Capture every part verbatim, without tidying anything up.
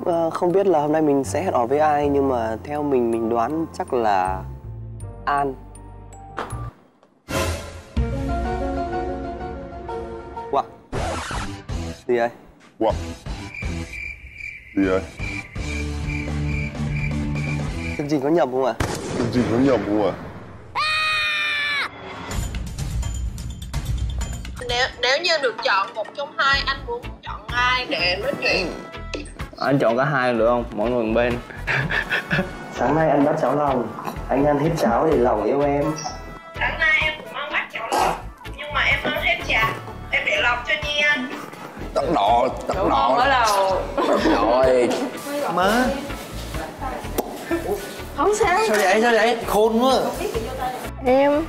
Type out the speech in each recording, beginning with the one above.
uh, không biết là hôm nay mình sẽ hẹn hò với ai, nhưng mà theo mình mình đoán chắc là An. Wow. Gì vậy? Wow. Gì vậy? Chương trình có nhầm không ạ? À? Chương trình có nhầm không ạ? À? Nếu nếu như được chọn một trong hai, anh muốn chọn ai để nói chuyện? Anh chọn cả hai được không? Mọi người một bên. Sáng nay anh bắt cháo lòng, anh ăn hết cháo để lòng yêu em. Sáng nay em cũng ăn bát cháo lòng, nhưng mà em ăn hết chả. Em để lòng cho Nhi ăn. Tận độ, tận độ. Không ở đâu. Rồi. Má. Không sao. Sao vậy? Sao vậy? Khôn quá. Em.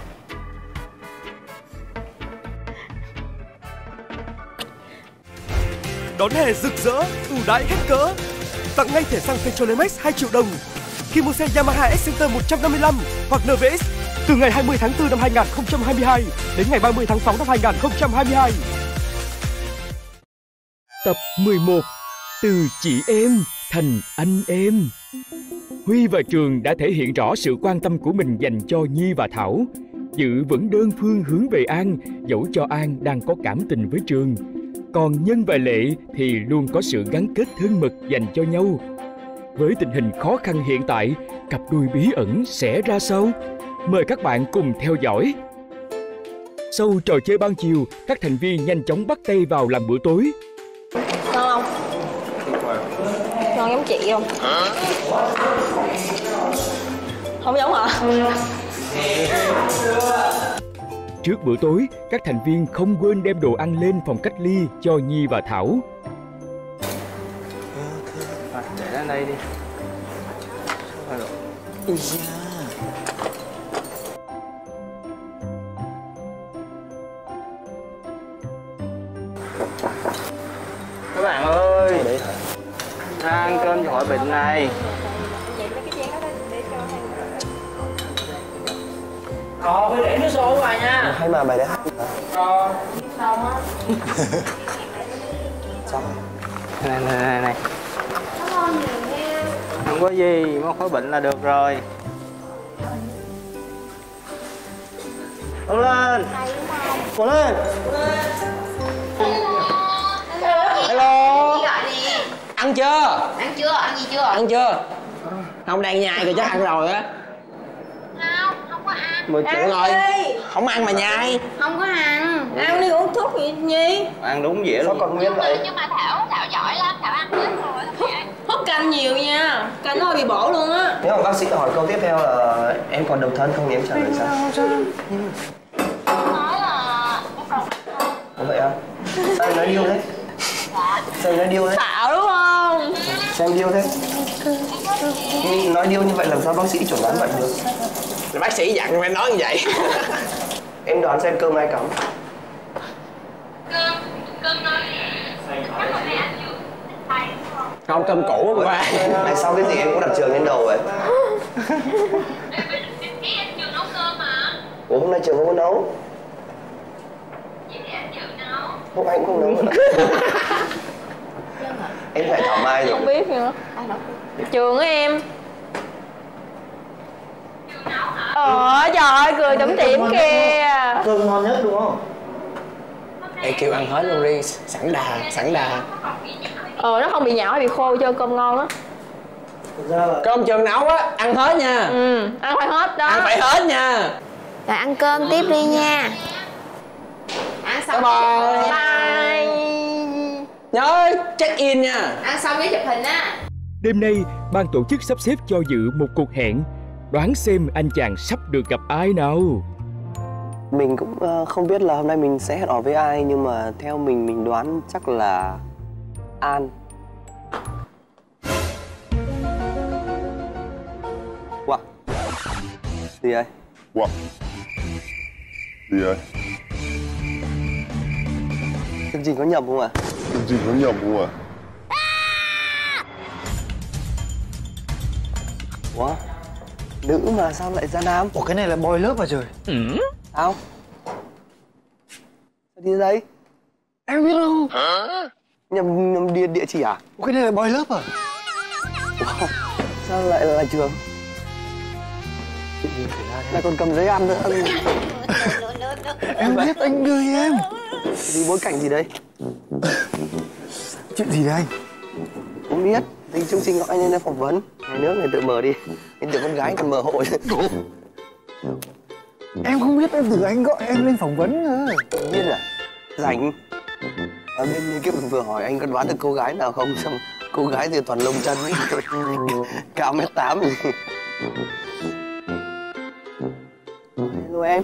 Đón hè rực rỡ, ưu đãi hết cỡ. Tặng ngay thẻ xăng Petrolimex hai triệu đồng khi mua xe Yamaha X-Center một trăm năm mươi lăm hoặc en vê ích từ ngày hai mươi tháng tư năm hai nghìn không trăm hai mươi hai đến ngày ba mươi tháng sáu năm hai nghìn không trăm hai mươi hai. Tập mười một. Từ chị em thành anh em. Huy và Trường đã thể hiện rõ sự quan tâm của mình dành cho Nhi và Thảo, giữ vững đơn phương hướng về An, dẫu cho An đang có cảm tình với Trường. Còn Nhân và Lệ thì luôn có sự gắn kết thân mật dành cho nhau. Với tình hình khó khăn hiện tại, cặp đôi bí ẩn sẽ ra sao? Mời các bạn cùng theo dõi. Sau trò chơi ban chiều, các thành viên nhanh chóng bắt tay vào làm bữa tối. Ngon không? Ngon giống chị không? Không giống hả? Trước bữa tối, các thành viên không quên đem đồ ăn lên phòng cách ly cho Nhi và Thảo. À, để lên đây đi. Ui da. Các bạn ơi, ra ăn cơm cho khỏi bệnh này. Ờ, phải để nước sôi vào nha. Hay mà bài đấy hát hả? Ờ, xong á. Xong. Này này này này. Cảm ơn nhiều nha. Không có gì, mong khỏi bệnh là được rồi. Cố lên. Cố lên. Hello. Gọi đi. Ăn chưa? Ăn chưa? Ăn gì chưa? Ăn chưa? Không đang nhai rồi chắc ăn rồi á. Không, không có ăn. Mười triệu rồi. Không ăn mà nhai. Không có ăn. Ăn đi uống thuốc gì Nhi. Ăn đúng dĩa luôn. Sao còn nguyên vậy? Nhưng mà Thảo, Thảo giỏi lắm, Thảo ăn hết rồi. Hút canh nhiều nha. Canh nó hơi bị bổ luôn á. Nếu mà bác sĩ hỏi câu tiếp theo là em còn độc thân không thì em trả lời sao? Nói là em còn có vậy không? Sao em nói điêu thế? Sao em nói điêu thế? Thảo đúng không? Sao em điêu thế? Nhưng nói điêu như vậy làm sao bác sĩ chuẩn đoán bệnh được? Là bác sĩ dặn phải nói như vậy. Em đoán xem cơm ai cắm? Cơm, cơm nói chắc là mẹ ăn chưa? Thầy không? Không, cơm cũ không ba. Tại sao cái gì em cũng đặt trường lên đầu vậy? Em chưa nấu cơm hả? Ủa hôm nay trường không có nấu? Vậy thì anh chưa nấu. Không, anh cũng không nấu nữa. Em phải Thảo Mai rồi. Không biết nữa. Trường á em. Ờ trời ơi cười tủm tỉm kìa. Cơm ngon nhất đúng không? Ê kêu ăn hết luôn đi, sẵn đà, sẵn đà. Ờ nó không bị nhão hay bị khô cho cơm ngon á. Là... Cơm Trường nấu á, ăn hết nha. Ừ, ăn phải hết đó. Ăn phải hết nha. Rồi ăn cơm tiếp đi nha. Ăn xong bye bye. Bye. Nhớ check in nha. Ăn xong với chụp hình á. Đêm nay, ban tổ chức sắp xếp cho Dự một cuộc hẹn. Đoán xem anh chàng sắp được gặp ai nào. Mình cũng uh, không biết là hôm nay mình sẽ hẹn hò với ai, nhưng mà theo mình mình đoán chắc là An. Wow. Gì vậy? Wow. Gì vậy? Chương trình có nhầm không ạ? À? Chương trình có nhầm không ạ? À? Ủa? Nữ mà sao lại ra nam? Ủa cái này là boy lớp mà trời. Ừ. Sao? Sao đi đây? Em biết đâu. Nhầm, nhầm địa, địa chỉ à? Ủa cái này là boy lớp à? Wow, sao lại là Trường? Chuyện gì xảy ra Lại còn cầm giấy ăn nữa. Em biết anh đưa em. Gì bối cảnh gì đây? Chuyện gì đây anh? Không biết. Thì chương trình gọi anh lên đây phỏng vấn. Ngày nước này tự mở đi. Anh tưởng con gái còn mở hội. Em không biết, em tưởng anh gọi em lên phỏng vấn nữa. Không biết à? Rảnh. Ở bên như kia mình vừa hỏi anh có đoán được cô gái nào không? Xong cô gái thì toàn lông chân. Cao mét tám gì. Hello em.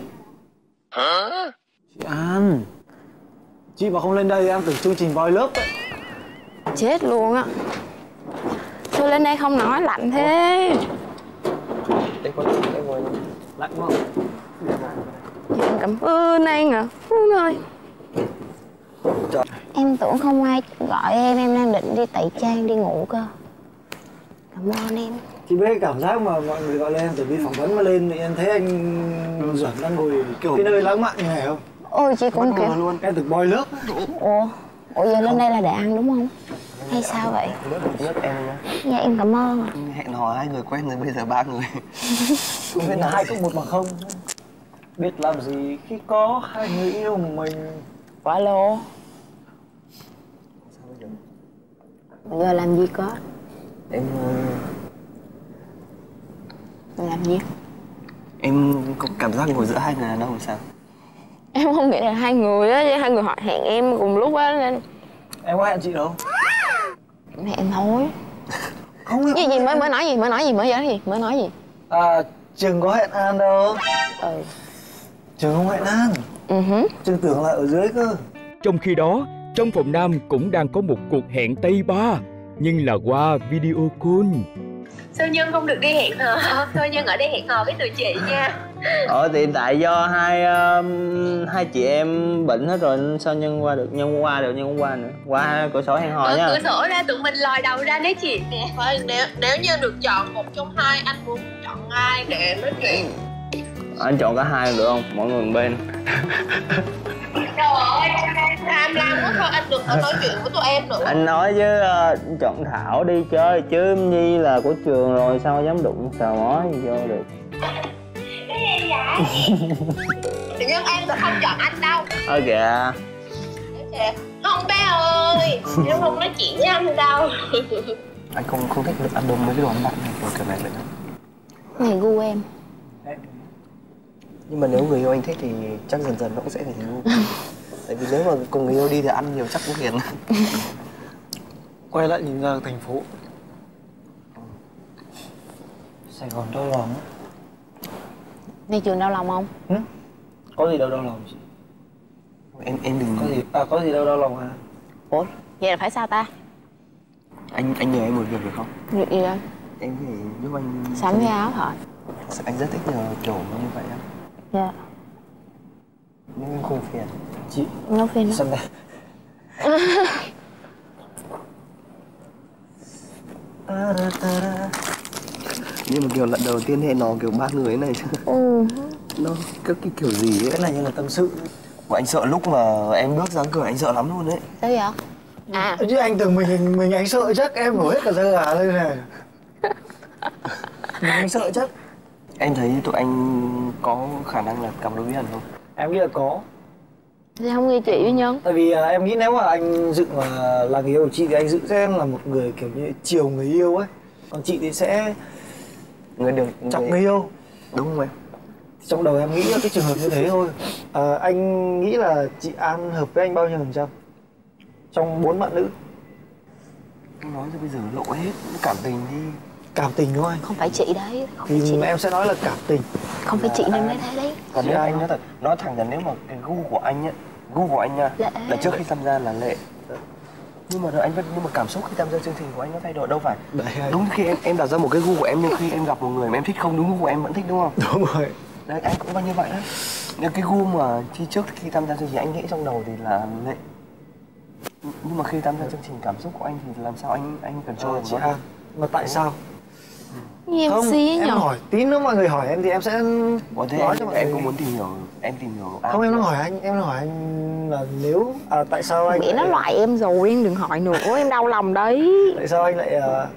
Chị An, chị mà không lên đây em tưởng chương trình Boy Love ấy. Chết luôn á. Tôi lên đây không nói lạnh thế. Đây có chị em ngồi. Lạnh không? Em cảm ơn anh ạ. Ôi ơi. Em tưởng không ai gọi em, em đang định đi tẩy trang đi ngủ cơ. Cảm ơn em. Chị biết cái cảm giác mà mọi người gọi lên em tưởng đi phỏng vấn mà lên thì em thấy anh Duẩn đang ngồi kiểu cái nơi lãng mạn như này không? Ôi chị cũng kiểu luôn. Em tưởng Boy Love ấy. Ủa, Ủa giờ lên đây là để ăn đúng không? Hay sao vậy? Nước nước em nhá. Dạ em cảm ơn. Hẹn hò hai người quen rồi bây giờ ba người. Không biết là hai cộng một bằng không. Biết làm gì khi có hai người yêu mình. Quả lô. Giờ làm gì có? Em Làm gì? em có cảm giác ngồi giữa hai người đàn ông sao? Em không nghĩ là hai người á, chứ hai người họ hẹn em cùng lúc á nên Em có hẹn chị đâu? hẹn thôi. Không. Gì gì mới mới nói gì mới nói gì mới nói gì mới nói gì? À, Trường có hẹn An đâu. Ừ. Trường không hẹn An. Ừ hứ. Trường tưởng là ở dưới cơ. Trong khi đó, trong phòng nam cũng đang có một cuộc hẹn Tây Ba, nhưng là qua video call. Sao Nhân không được đi hẹn hò? Thôi Nhân ở đây hẹn hò với tụi chị nha. Ờ thì tại do hai um, hai chị em bệnh hết rồi sao Nhân qua được, Nhân không qua được, Nhân không qua nữa. Qua cửa sổ hẹn hò Mở nha. cửa sổ ra tụi mình lòi đầu ra nói chuyện nè. Thôi nếu nếu như được chọn một trong hai, anh muốn chọn ai để nói chuyện? Anh chọn cả hai được không? Mỗi người một bên. Trời ơi, tham lam quá thôi, anh đừng có nói chuyện với tụi em nữa. Anh nói chứ uh, chọn Thảo đi chơi chứ Nhi là của Trường rồi sao dám đụng sờ mó gì vô được. Cái gì vậy? Tự nhiên em tôi không chọn anh đâu. Thôi kìa. Không bé ơi, em không nói chuyện với anh đâu. Anh không không thích được album mấy cái đồ ăn mặn này, kiểu này vậy. Này gu em. Nhưng mà nếu người yêu anh thích thì chắc dần dần nó cũng sẽ thành gu. Tại vì nếu mà cùng người yêu đi thì ăn nhiều chắc cũng hiền. Quay lại nhìn ra thành phố. Sài Gòn đau lòng. Đi trường đau lòng không? Ừ? Có gì đâu đau lòng chị? Em em đừng Có gì à có gì đâu đau lòng à? Ủa? Vậy là phải sao ta? Anh anh nhờ em một việc được không? Việc gì vậy? Em có thể giúp anh Sắm cái áo thôi. Anh rất thích nhờ kiểu như vậy á. Dạ. Nhưng em không phiền. Chị Nó phiền đó. Sân này. Nhưng mà kiểu lần đầu tiên hẹn hò kiểu ba người này Ừ. nó cái, cái kiểu gì ấy. Cái này như là tâm sự. Mà anh sợ lúc mà em bước ra cửa anh sợ lắm luôn đấy. Sao vậy? À. Chứ anh tưởng mình mình anh sợ chắc em nổi hết cả da gà lên này. Mình anh sợ chắc. Em thấy tụi anh có khả năng là cặp đôi bí ẩn không? Em nghĩ là có. Thì không ghi chị với Nhân. Tại vì à, em nghĩ nếu mà anh Dựng mà là người yêu của chị thì anh Dựng sẽ là một người kiểu như chiều người yêu ấy. Còn chị thì sẽ Người được chọc người yêu. Đúng không em? Trong đầu em nghĩ là cái trường hợp như thế thôi. À, anh nghĩ là chị An hợp với anh bao nhiêu phần trăm? Trong bốn bạn nữ. Anh nói cho bây giờ lộ hết cảm tình đi. Cảm tình đúng không anh? Không phải chị đấy. Không phải Thì chị. em sẽ nói là cảm tình. Không phải chị nên mới thế đấy. Còn nếu anh nói thật, nói thẳng là nếu mà cái gu của anh ấy, gu của anh nha, Lệ. là trước khi tham gia là lệ. Nhưng mà rồi anh vẫn nhưng mà cảm xúc khi tham gia chương trình của anh nó thay đổi đâu phải. Đấy, Đúng khi em em đặt ra một cái gu của em nhưng khi em gặp một người mà em thích không đúng gu của em vẫn thích đúng không? đúng rồi. Đấy anh cũng bao như vậy đấy. Nếu cái gu mà khi trước khi tham gia chương trình anh nghĩ trong đầu thì là lệ. Nhưng mà khi tham gia chương trình cảm xúc của anh thì làm sao anh anh cần cho À, chị An, mà tại sao? Như em Không, xí em nhở. hỏi tí nữa mọi người hỏi em thì em sẽ Ủa thế nói em, cho mọi em người. cũng muốn tìm hiểu, em tìm hiểu à, Không, em đang hỏi anh, em đang hỏi anh là nếu à, tại sao anh Nghĩ nó lại- loại em rồi, em đừng hỏi nữa, em đau lòng đấy. tại sao anh lại à,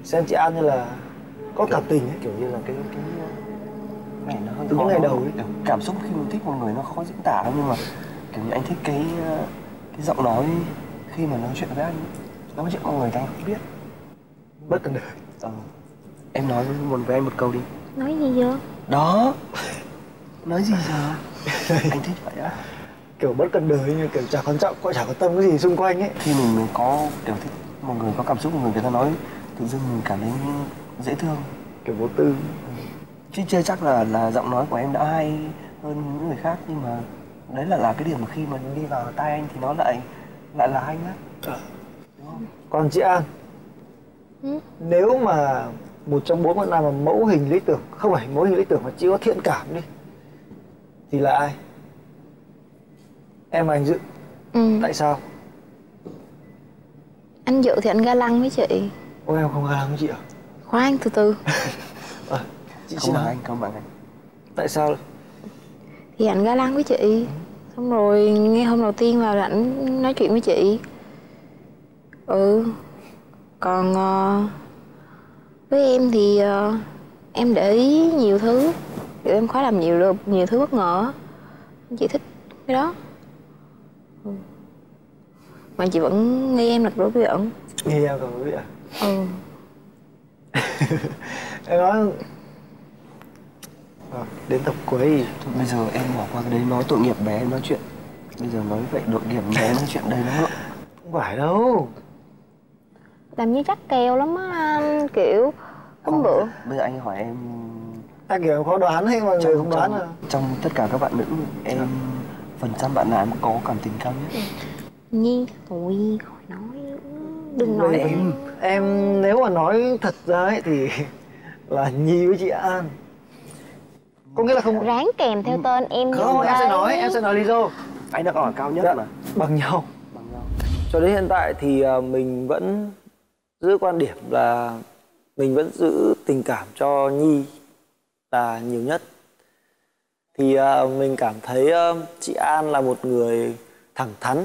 xem chị An như là có cảm tình ấy. Kiểu như là cái cái này nó hơi từ những ngày đầu ấy. Kiểu cảm xúc khi mình thích một người nó khó diễn tả đâu, nhưng mà kiểu như anh thích cái cái giọng nói khi mà nói chuyện với anh, nói chuyện con người ta không biết. Bất cần đời. Ờ. Em nói một với anh một câu đi. Nói gì vậy? Đó. Nói gì giờ? Anh thích vậy á. Kiểu bất cần đời, như kiểu chả quan trọng, chả quan tâm cái gì xung quanh ấy. Khi mình, mình có kiểu thích một người có cảm xúc, một người người ta nói tự dưng mình cảm thấy dễ thương, kiểu vô tư. Chứ chưa chắc là là giọng nói của em đã hay hơn những người khác, nhưng mà đấy là là cái điểm mà khi mà đi vào tai anh thì nó lại lại là anh á. À. Đúng không? Còn chị An, ừ? Nếu mà một trong bốn bạn nam mà mẫu hình lý tưởng, không phải mẫu hình lý tưởng mà chỉ có thiện cảm đi, thì là ai? Em và anh Dự. Ừ. Tại sao? Anh Dự thì anh ga lăng với chị. Ôi em không ga lăng với chị à? Khoan, từ từ. À, chị không bằng anh, không bằng anh. Tại sao? Thì anh ga lăng với chị. Ừ. Xong rồi ngay hôm đầu tiên vào là anh nói chuyện với chị. Ừ. Còn uh, với em thì uh, em để ý nhiều thứ. Kiểu em khó làm nhiều nhiều thứ bất ngờ. Chị thích cái đó. Ừ. Mà chị vẫn nghi em là đối bí ẩn. Nghi em còn đối bí ẩn? Ừ. Em nói à, đến tập cuối. Bây giờ em bỏ qua cái đấy, nói tội nghiệp bé em nói chuyện. Bây giờ nói vậy tội nghiệp bé nói chuyện đây nó không phải đâu. Làm như chắc kèo lắm á anh, kiểu hôm bữa. Bây giờ anh hỏi em. Anh kiểu em khó đoán hay mọi người không đoán trong, à? Trong tất cả các bạn nữ, em à. phần trăm bạn nào em có cảm tình cao nhất? Nhi, thôi khỏi nói, đừng nói em. Em nếu mà nói thật ra ấy thì là Nhi với chị An. Có nghĩa là không ráng kèm theo tên em. Không, em sẽ nói, em sẽ nói lý do. Anh đã hỏi cao nhất dạ, mà. Bằng nhau. Bằng nhau. Cho đến hiện tại thì mình vẫn giữ quan điểm là mình vẫn giữ tình cảm cho Nhi là nhiều nhất. Thì uh, mình cảm thấy uh, chị An là một người thẳng thắn,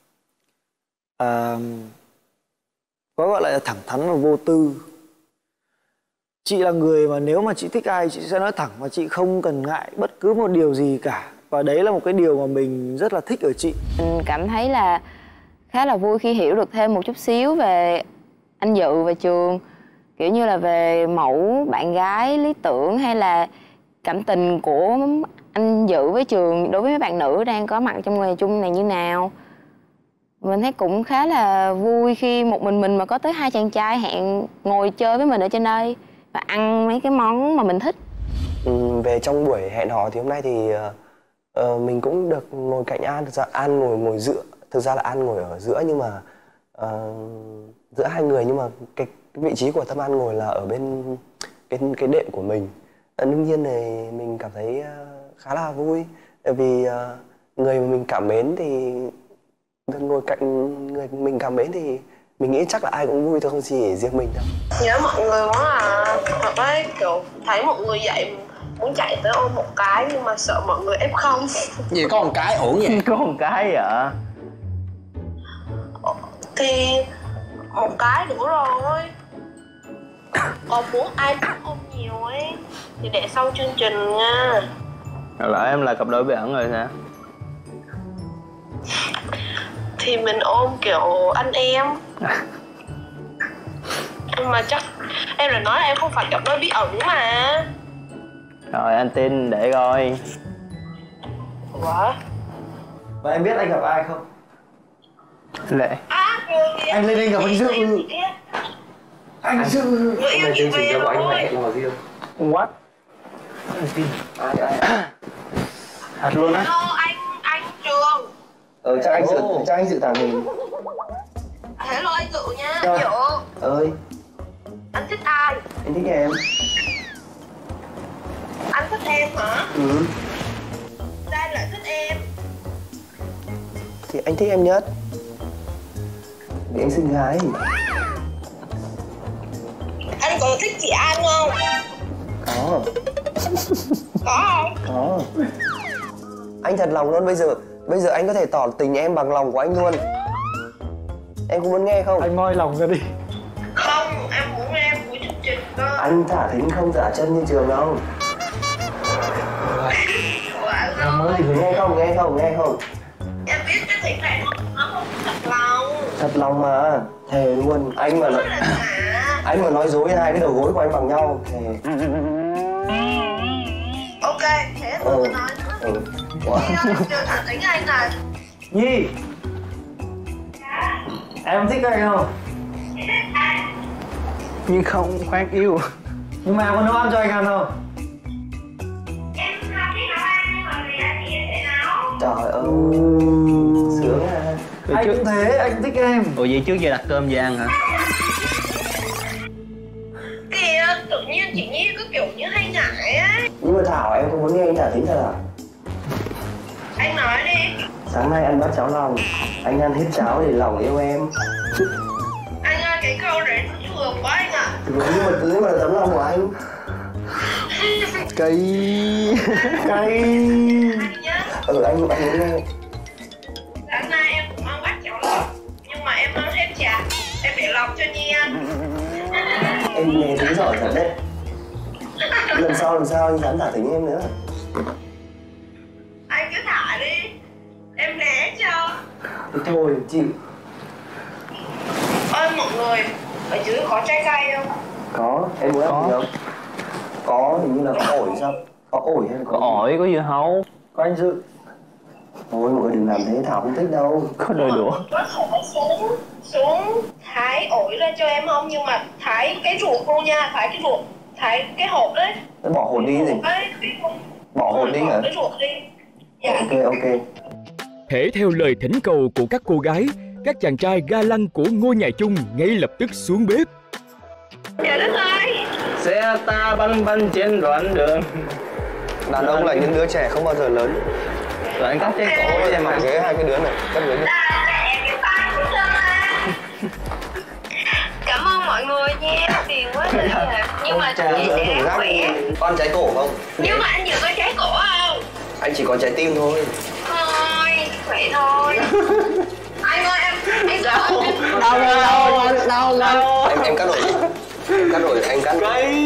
uh, có gọi là thẳng thắn và vô tư. Chị là người mà nếu mà chị thích ai chị sẽ nói thẳng và chị không cần ngại bất cứ một điều gì cả. Và đấy là một cái điều mà mình rất là thích ở chị. Mình cảm thấy là khá là vui khi hiểu được thêm một chút xíu về anh Dự và Trường. Kiểu như là về mẫu bạn gái lý tưởng hay là cảm tình của anh Dự với Trường đối với mấy bạn nữ đang có mặt trong nghề chung này như nào. Mình thấy cũng khá là vui khi một mình mình mà có tới hai chàng trai hẹn ngồi chơi với mình ở trên đây và ăn mấy cái món mà mình thích. Ừ, về trong buổi hẹn hò thì hôm nay thì uh, mình cũng được ngồi cạnh An. Thực ra An ngồi ngồi giữa, thực ra là An ngồi ở giữa nhưng mà uh, giữa hai người, nhưng mà cái, cái vị trí của Tâm An ngồi là ở bên cái cái đệm của mình. Uh, đương nhiên này mình cảm thấy uh, khá là vui, tại vì uh, người mà mình cảm mến thì được ngồi cạnh người mình cảm mến thì mình nghĩ chắc là ai cũng vui thôi, không chỉ riêng mình đâu. Nhớ mọi người quá à, thật đấy, kiểu thấy mọi người vậy muốn chạy tới ôm một cái nhưng mà sợ mọi người ép không. Gì có một cái ổn vậy? Có một cái vậy? Thì một cái đủ rồi. Còn muốn ai cũng ôm nhiều ấy thì để sau chương trình nha. Lỡ em là cặp đôi bí ẩn rồi sao? Thì mình ôm kiểu anh em. Nhưng mà chắc em là nói em không phải cặp đôi bí ẩn mà. Rồi anh tin để coi. Ủa? Và em biết anh gặp ai không? Lệ. À, anh lên đây gặp anh Dự. Anh Dự. Người yêu chị về rồi. Anh hẹn hò riêng. What? Anh tin. Ai ai? Thật luôn á? Hello anh anh Trường. Ờ chắc anh Dự, chắc anh Dự tặng mình. Hello anh Dự nha. Rồi. Dự Ơi. Anh thích ai? Anh thích em. Anh thích em hả? Ừ. Sao anh lại thích em? Thì anh thích em nhất. Vì anh xinh gái. Anh có thích chị An không? Có. Có không? Có. Anh thật lòng luôn, bây giờ bây giờ anh có thể tỏ tình em bằng lòng của anh luôn. Em có muốn nghe không? Anh moi lòng ra đi. Không, em muốn em vui Anh thả thính không thả chân như Trường đâu. Em mới thì nghe không, nghe không, nghe không. Em biết cái thính này nó không thật lòng. Thật lòng mà, thề luôn. Anh mà nói, anh mà nói dối hai cái đầu gối của anh bằng nhau thề. Ok, thế Ừ. tôi nói nữa. Ừ. Chưa thả thính anh này. Nhi, em thích anh không? Nhưng không khoan yêu. Nhưng mà em có nấu ăn cho anh ăn không? Trời ơi, sướng à. Rồi Anh trước... cũng thế, anh thích em. Ủa vậy trước giờ đặt cơm về ăn hả? Kìa, tự nhiên chị Nhi cứ kiểu như hay ngại ấy. Nhưng mà Thảo em không muốn nghe anh thả thính thật à? Anh nói đi. Sáng nay ăn bát cháo lòng, anh ăn hết cháo để lòng yêu em. Anh ơi, cái câu đấy nó thừa quá anh ạ. Nhưng mà cứ mà là tấm lòng của anh. Cây. Cây. Anh nhá, Ừ, anh anh muốn nghe. sáng nay em cũng ăn bát cháo lòng, nhưng mà em ăn hết chả. Em để lòng cho Nhi ăn. Em nghe thấy giỏi thật đấy. Lần sau lần sau anh dám thả thính em nữa. Anh cứ thả đi, em né cho. Thế thôi chịu. Ơi mọi người, ở dưới có trái cây không? Có, em muốn ăn gì không? Có, hình như là có ổi sao? Có ổi hay là Có ổi, có dưa hấu. Có anh Dự. Thôi mọi người đừng làm thế, Thảo không thích đâu. Có đôi đũa. Có thể xuống, xuống thái ổi lên cho em không? Nhưng mà thái cái ruột luôn nha, thái cái ruột, thái cái hột đấy. Thế bỏ hột đi gì? Đấy, cái hột. Bỏ hột đi hả? Cái ruột đi. Dạ. Ok, ok. Thể theo lời thỉnh cầu của các cô gái, các chàng trai ga lăng của ngôi nhà chung ngay lập tức xuống bếp. Trời đất ơi. Xe ta băng băng trên đoạn đường. Đàn ông là những đứa trẻ không bao giờ lớn. Rồi anh cắt cái cổ Ôi, em mày mà. ghế hai cái đứa này, cắt ghế đi. Cảm ơn mọi người nha, tiền quá rồi. Nhưng mà chị sẽ khỏe. Con trái cổ không? Nhưng mà anh vừa có trái cổ không? Anh chỉ có trái tim thôi. Thôi, khỏe thôi. Anh ơi, em, anh sợ em. Đâu đâu đâu đâu. Em em cắt rồi. Cắt rồi, anh cắt.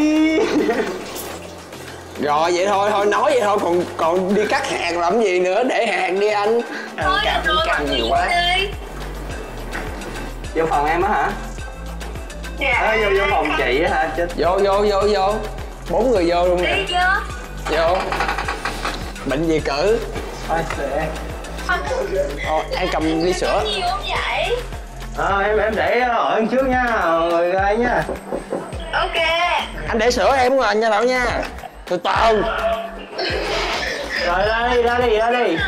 Rồi vậy thôi, thôi nói vậy thôi, còn còn đi cắt hàng làm gì nữa, để hàng đi anh. Thôi được rồi, mọi người nhiều quá. đi. Vô phòng em á hả? Dạ. À, vô vô phòng chị á hả? Chết. Vô vô vô vô. Bốn người vô luôn nè. Đi chưa? Vô. Bệnh gì cử? Thôi, để em. Ờ, em cầm ly sữa. Nhiều không vậy? À, em em để ở anh trước nha, người gai nha. Ok. Anh để sữa em rồi nha Thảo nha. Từ từ. Rồi ra đi, ra đi, ra đi.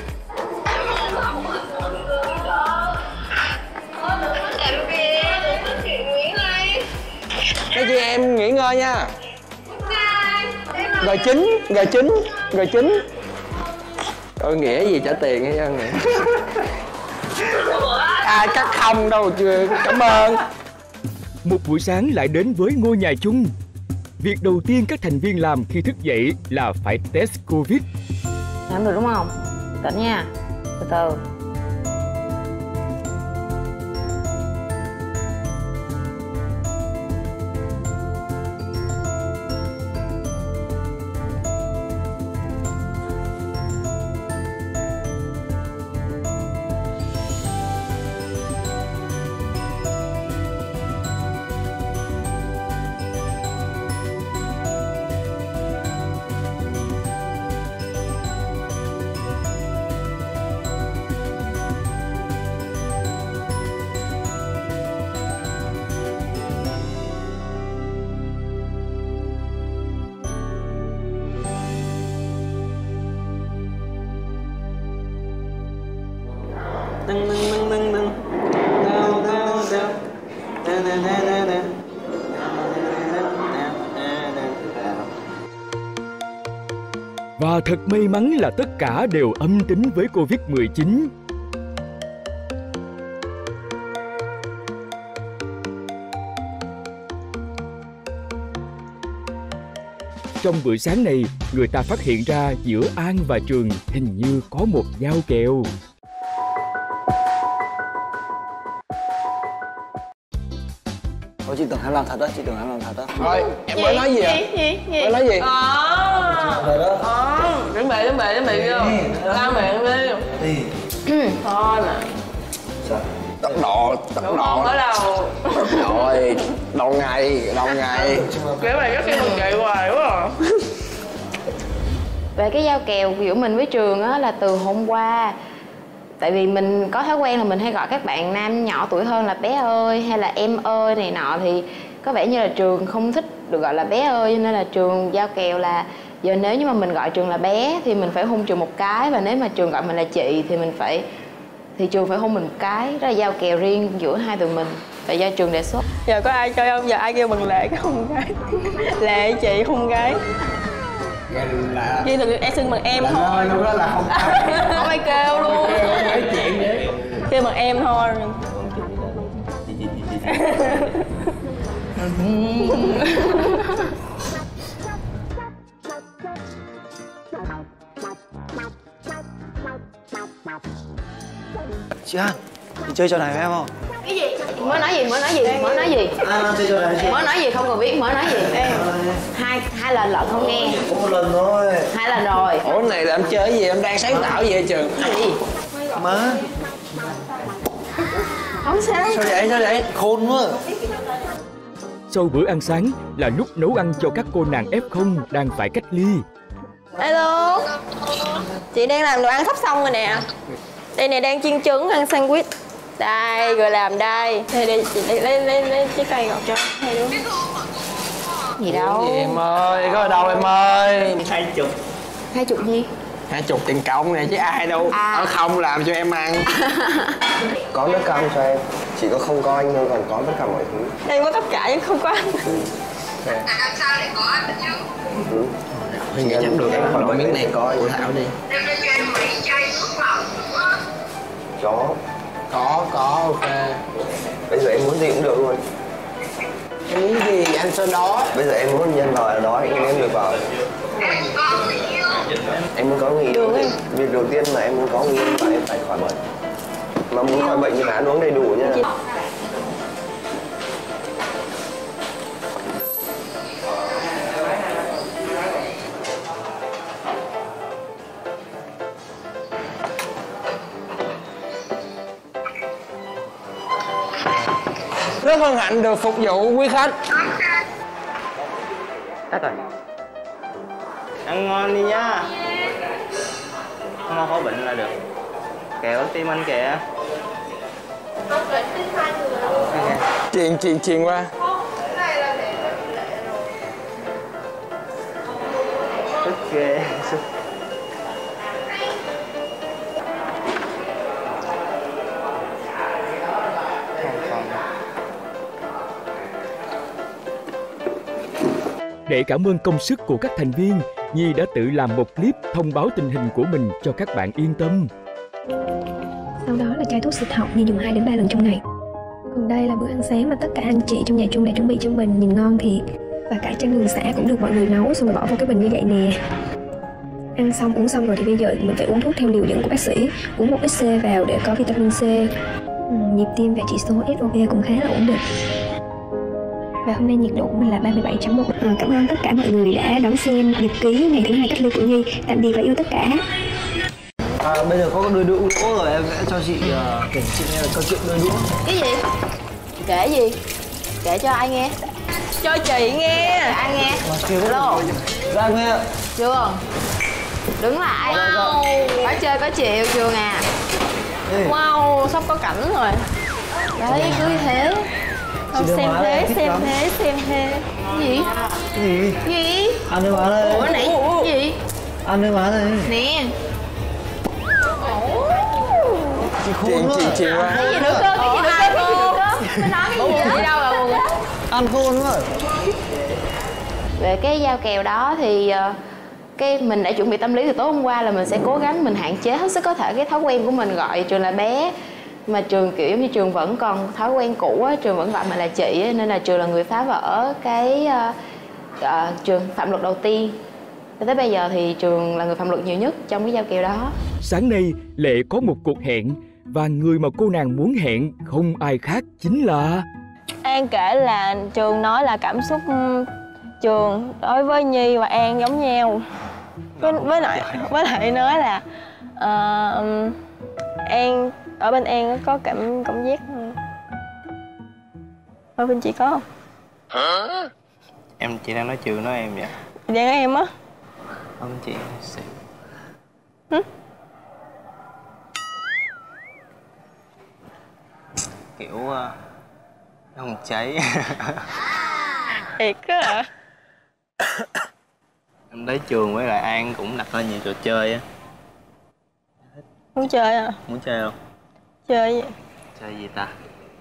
Em về, đừng có chuyện Nguyễn ơi. Cái chị em nghỉ ngơi nha. Ok. Rồi chín, rồi chín, rồi chín. Ôi nghĩa gì trả tiền hay sao vậy? Ai cắt không đâu, chưa cảm ơn. Một buổi sáng lại đến với ngôi nhà chung. Việc đầu tiên các thành viên làm khi thức dậy là phải test Covid. Làm được đúng không? Tỉnh nha. Từ từ. Nâng nâng nâng nâng nâng. Nào nào nào. Nè nè nè nè nè. Và thật may mắn là tất cả đều âm tính với Covid mười chín. Trong bữa sáng này, người ta phát hiện ra giữa An và Trường hình như có một giao kèo. Ôi chị tưởng em làm thật đó, chị tưởng em làm thật đó. Thôi, em mới nói gì ạ? Gì, gì, gì? Mới nói gì? Ờ Ờ Chuẩn bị, chuẩn bị, chuẩn bị vô Lao miệng đi Đi. Thôi mà Tốc độ, tốc Đúng độ không? Ở đâu Rồi, đầu ngày, đầu ngày Kiểu này rất là kỳ hoài quá à. Về cái giao kèo giữa mình với Trường á là từ hôm qua. Tại vì mình có thói quen là mình hay gọi các bạn nam nhỏ tuổi hơn là bé ơi hay là em ơi này nọ, thì có vẻ như là Trường không thích được gọi là bé ơi, cho nên là Trường giao kèo là giờ nếu như mà mình gọi Trường là bé thì mình phải hôn Trường một cái, và nếu mà Trường gọi mình là chị thì mình phải thì Trường phải hôn mình một cái. Đó là giao kèo riêng giữa hai tụi mình, tại do Trường đề xuất. Giờ có ai chơi không? Giờ ai kêu bằng Lệ cái hôn gái Lệ chị hôn gái là... Ghi được em xưng bằng em là thôi. Lúc đó là không Không ai kêu luôn. nói chuyện vậy. Kêu bằng em thôi. Chị An, chị chơi trò này với em không? Cái gì? Mới nói gì? Mới nói gì? Mới nói gì? À, chơi trò này chị. Mới nói gì không cần biết, mới nói gì? Ê, hai hai lần lận không nghe. Có một lần thôi. Hai lần rồi. Ủa này là em chơi gì? Em đang sáng tạo gì vậy Trường? Gì? Má. Không sao. Sao vậy? Sao vậy? Khôn quá. Sau bữa ăn sáng là lúc nấu ăn cho các cô nàng ép không đang phải cách ly. Alo. Chị đang làm đồ ăn sắp xong rồi nè. Đây này đang chiên trứng ăn sandwich. Đây, rồi làm đây. Đây, đây, chị lấy, lấy, lấy, lấy trái cây ngọt cho hai đứa. Gì đâu. Gì em ơi, có ở đâu em ơi? Hai chục. Hai chục gì? Hai chục tiền cộng này chứ ai đâu. À. Ở không làm cho em ăn. Có nước cam cho em. Chỉ có không có anh thôi, còn có tất cả mọi thứ. Em có tất cả nhưng không có anh. Làm sao để có anh chứ? Ừ. Mình nghĩ chắc được em khỏi đổi miếng này coi của Thảo đi. Đem lên cho em mấy chai nước lọc nữa. Có. Có, có, ok. Bây giờ em muốn gì cũng được luôn. Em muốn gì anh sau đó. Bây giờ em muốn nhân vào ở đó anh em được vào. Em có người yêu. Em muốn có người yêu. Việc đầu tiên là em muốn có người yêu và em phải khỏi bệnh. Mà muốn khỏi bệnh thì phải ăn uống đầy đủ nha. Rất hân hạnh được phục vụ quý khách. Tắt rồi. Ăn ngon đi nhá. Không ngon khỏi bệnh là được. Kẹo tim anh kìa. Truyền, truyền, truyền qua. Tức ghê. Để cảm ơn công sức của các thành viên, Nhi đã tự làm một clip thông báo tình hình của mình cho các bạn yên tâm. Sau đó là chai thuốc xịt họng Nhi dùng hai đến ba lần trong ngày. Còn đây là bữa ăn sáng mà tất cả anh chị trong nhà chung đã chuẩn bị cho mình, nhìn ngon thiệt. Và cả chanh gừng xả cũng được mọi người nấu xong rồi bỏ vào cái bình như vậy nè. Ăn xong uống xong rồi thì bây giờ mình phải uống thuốc theo liều dẫn của bác sĩ. Uống một ít C vào để có vitamin C. Ừ, nhịp tim và chỉ số ét o vê cũng khá là ổn định. Và hôm nay nhiệt độ của mình là ba mươi bảy chấm một. À, cảm ơn tất cả mọi người đã đón xem nhật ký ngày thứ hai cách ly của Nhi. Tạm biệt và yêu tất cả. À, bây giờ có đôi đũa rồi, em sẽ cho chị uh, kể chị nghe là câu chuyện đôi đũa. Cái gì? Kể gì? Kể cho ai nghe? Cho chị nghe. Cho ai nghe? Alo. Ra nghe. Trường. Đứng lại. Wow. Có chơi có chịu Trường à? Wow, sắp có cảnh rồi. Đấy, cứ thế. Không, xem thế, xem thế, xem thế. Cái gì? Cái gì? Cái gì? Ăn đi má đây. Ủa nãy cái gì? Ăn đi má đây. Nè. Chị khôn Truyền, quá. truyền, truyền qua. Cái gì nữa cơ? Cái gì nữa cơ? Cái gì nữa cơ? Nó nói cái gì đi đâu rồi? Ăn khôn quá. Về cái giao kèo đó thì uh, cái mình đã chuẩn bị tâm lý từ tối hôm qua là mình sẽ cố gắng mình hạn chế hết sức có thể cái thói quen của mình gọi Trường là bé. Mà Trường kiểu như Trường vẫn còn thói quen cũ á, Trường vẫn gọi mình là chị á, nên là Trường là người phá vỡ cái uh, uh, Trường phạm luật đầu tiên. Tới bây giờ thì Trường là người phạm luật nhiều nhất trong cái giao kèo đó. Sáng nay, Lệ có một cuộc hẹn và người mà cô nàng muốn hẹn không ai khác chính là... An kể là Trường nói là cảm xúc Trường đối với Nhi và An giống nhau. Với, với lại với lại nói là uh, An ở bên An có cảm cảm giác ở bên chị có không? Hả? Em chị đang nói Trường nói em vậy? Chị đang nói em á? Không chị xỉu. Hử? Kiểu uh, nó không cháy. Thiệt á hả? Em thấy Trường với lại An cũng đặt ra nhiều trò chơi á. Muốn chơi à? Muốn chơi không? Chơi gì? Chơi gì ta?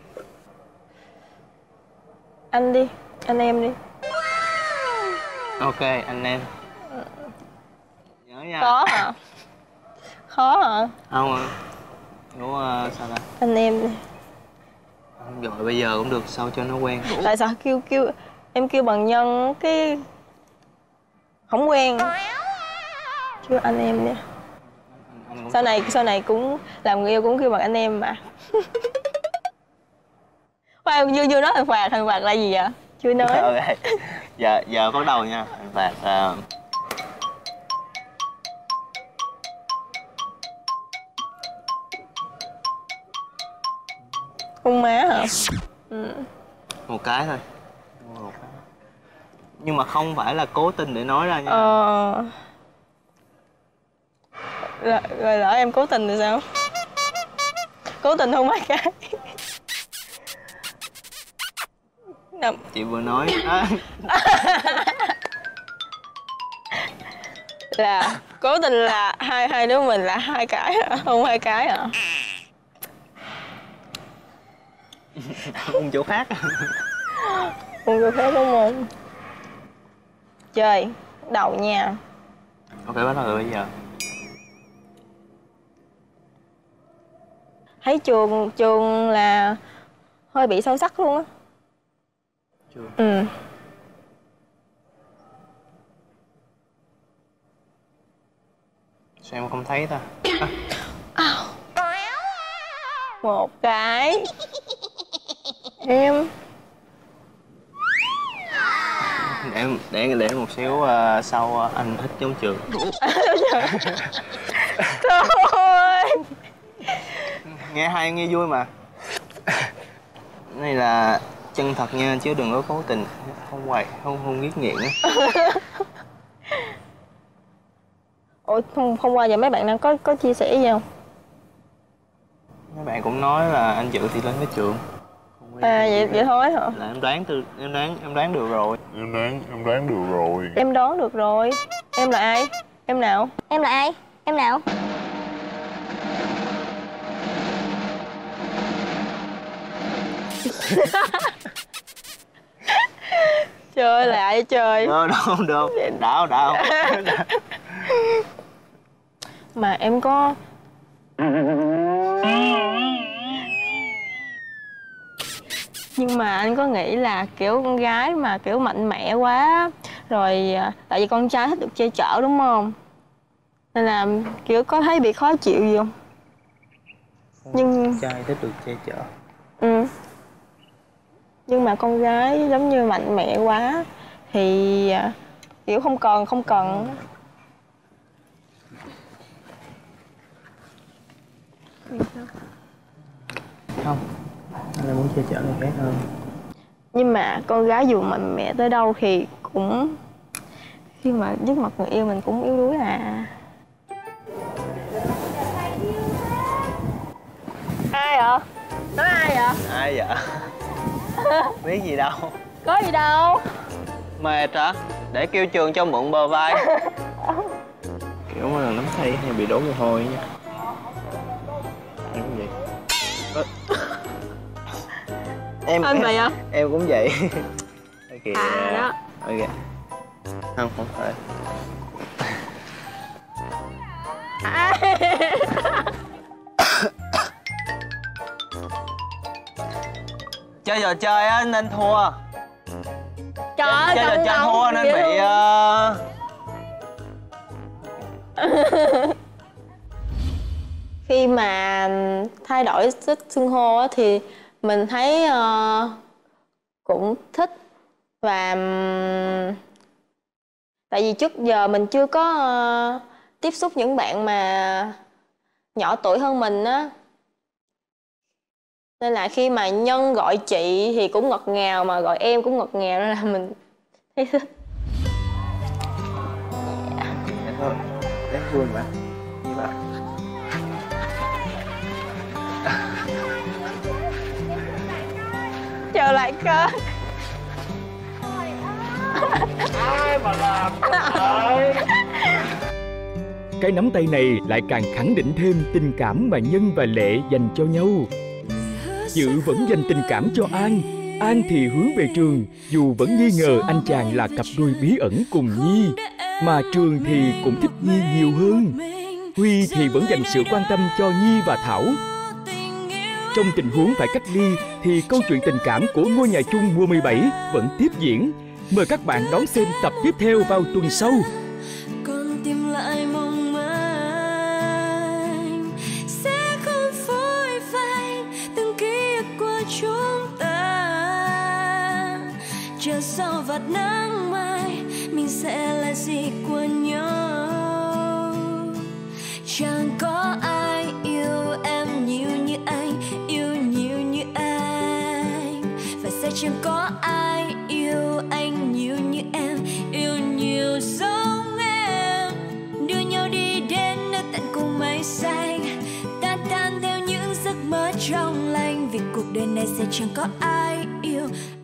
Anh đi, anh em đi. Ok, anh em. Nhớ nha. Khó hả? Khó hả? Không, kiểu uh, sao ta? Anh em đi. Không rồi bây giờ cũng được, sao cho nó quen. Tại sao kêu kêu em kêu bằng nhân cái không quen. Kêu anh em đi. Sau này sau này cũng làm người yêu cũng kêu bằng anh em mà. Khoan, vừa vừa nói thằng Phạt, thằng Phạt là gì vậy? Chưa nói. Okay. Giờ giờ bắt đầu nha, thằng Phạt. Uh... Hôn má hả? Ừ. Một cái thôi. Một cái. Nhưng mà không phải là cố tình để nói ra nha. Ờ... Rồi, rồi lỡ em cố tình thì sao? Cố tình hôn mấy cái. Nằm. Chị vừa nói à. Là cố tình là hai hai đứa mình là hai cái hả? Hôn hai cái hả? Hôn chỗ khác. Hôn chỗ khác đúng không? Chơi đầu nha. Ok, bắt đầu rồi bây giờ. Thấy Trường Trường là hơi bị sâu sắc luôn á. Trường. Ừ. Sao em không thấy ta? À. Một cái. Em để em để để một xíu uh, sau uh, anh thích giống Trường. Thôi. Nghe hay, nghe vui mà. Này là chân thật nha, chứ đừng có cố tình. Không quậy, không không ghét nghiện á. Ủa hôm, hôm qua giờ mấy bạn đang có có chia sẻ gì không? Mấy bạn cũng nói là anh Dự thì lên với Trường. À vậy vậy thôi hả? Là em đoán từ em đoán em đoán được rồi. Em đoán em đoán được rồi. Em đoán được rồi. Em là ai? Em nào? Em là ai? Em nào? Chơi lại chơi. Đâu đâu đâu. Đảo đảo. Mà em có nhưng mà anh có nghĩ là kiểu con gái mà kiểu mạnh mẽ quá rồi, tại vì con trai thích được che chở đúng không, nên là kiểu có thấy bị khó chịu gì không? Nhưng trai thích được che chở. Ừ. Nhưng mà con gái giống như mạnh mẽ quá thì kiểu không cần không cần Không, anh muốn che chở người khác hơn. Nhưng mà con gái dù mạnh mẽ tới đâu thì cũng khi mà trước mặt người yêu mình cũng yếu đuối à. Ai vậy? Nói ai vậy? Ai vậy? Biết gì đâu. Có gì đâu. Mệt hả? Để kêu Trường cho mượn bờ vai. Kiểu mà nắm tay hay bị đổ mồ hôi nha. Em cũng vậy. Em Anh vậy hả? Em cũng vậy. Okay. À đó. Ok. Không, không phải. À. Chơi trò chơi á nên thua. Trời ơi, chơi trò chơi thua nên bị uh... khi mà thay đổi cách xưng hô á thì mình thấy uh, cũng thích. Và ừm, tại vì trước giờ mình chưa có ờ, tiếp xúc những bạn mà nhỏ tuổi hơn mình á, nên là khi mà Nhân gọi chị thì cũng ngọt ngào, mà gọi em cũng ngọt ngào, nên là mình thấy thích. Thế thôi, em buồn mà. Như vậy. Trở lại cơ. Ai mà làm vậy? Cái nắm tay này lại càng khẳng định thêm tình cảm mà Nhân và Lệ dành cho nhau. Dự vẫn dành tình cảm cho An, An thì hướng về Trường, dù vẫn nghi ngờ anh chàng là cặp đôi bí ẩn cùng Nhi, mà Trường thì cũng thích Nhi nhiều hơn. Huy thì vẫn dành sự quan tâm cho Nhi và Thảo. Trong tình huống phải cách ly thì câu chuyện tình cảm của Ngôi Nhà Chung mùa mười bảy vẫn tiếp diễn. Mời các bạn đón xem tập tiếp theo vào tuần sau. Con tìm lại mong manh sẽ không phôi phai từng ký ức của chúng ta. Chờ sau vạt nắng mai mình sẽ là gì của nhau. Chẳng có ai yêu em nhiều như anh, yêu nhiều như anh, và sẽ chẳng có ai yêu anh nhiều như em, yêu nhiều giống em. Đưa nhau đi đến nơi tận cùng mây xanh, tan tan theo những giấc mơ trong lành, vì cuộc đời này sẽ chẳng có ai yêu